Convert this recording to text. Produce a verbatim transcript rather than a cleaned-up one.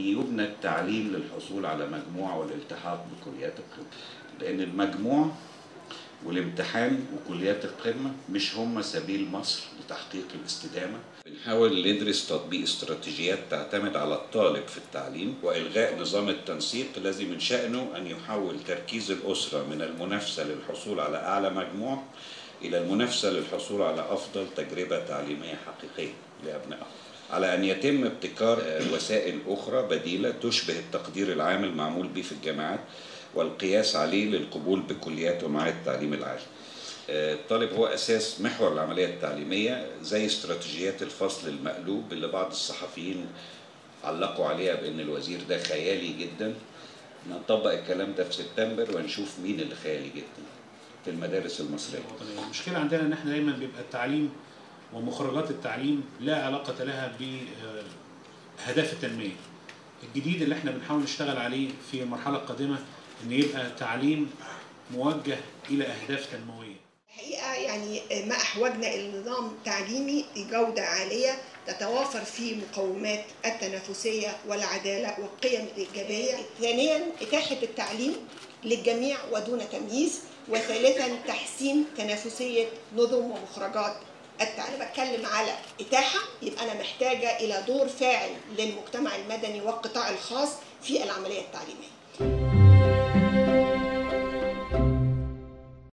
يبنى التعليم للحصول على مجموع والالتحاق بكليات القمة، لأن المجموع والامتحان وكليات القمة مش هم سبيل مصر لتحقيق الاستدامة. بنحاول ندرس تطبيق استراتيجيات تعتمد على الطالب في التعليم وإلغاء نظام التنسيق الذي من شأنه أن يحول تركيز الأسرة من المنافسة للحصول على أعلى مجموع إلى المنافسة للحصول على أفضل تجربة تعليمية حقيقية لأبنائهم، على أن يتم ابتكار وسائل أخرى بديلة تشبه التقدير العام المعمول به في الجامعات والقياس عليه للقبول بكليات ومعاهد التعليم العالي. الطالب هو أساس محور العملية التعليمية، زي استراتيجيات الفصل المقلوب اللي بعض الصحفيين علقوا عليها بأن الوزير ده خيالي جدا. نطبق الكلام ده في سبتمبر ونشوف مين اللي خيالي جدا في المدارس المصرية. المشكلة عندنا ان احنا دايما بيبقى التعليم ومخرجات التعليم لا علاقة لها بأهداف التنمية. الجديد اللي احنا بنحاول نشتغل عليه في المرحلة القادمة ان يبقى تعليم موجه الى اهداف تنموية. الحقيقة يعني ما احوجنا الى نظام تعليمي بجودة عالية تتوافر فيه مقومات التنافسية والعدالة والقيم الإيجابية. ثانيا إتاحة التعليم للجميع ودون تمييز. وثالثا تحسين تنافسية نظم ومخرجات التعليم. بتكلم على إتاحة، يبقى أنا محتاجة إلى دور فاعل للمجتمع المدني والقطاع الخاص في العملية التعليمية.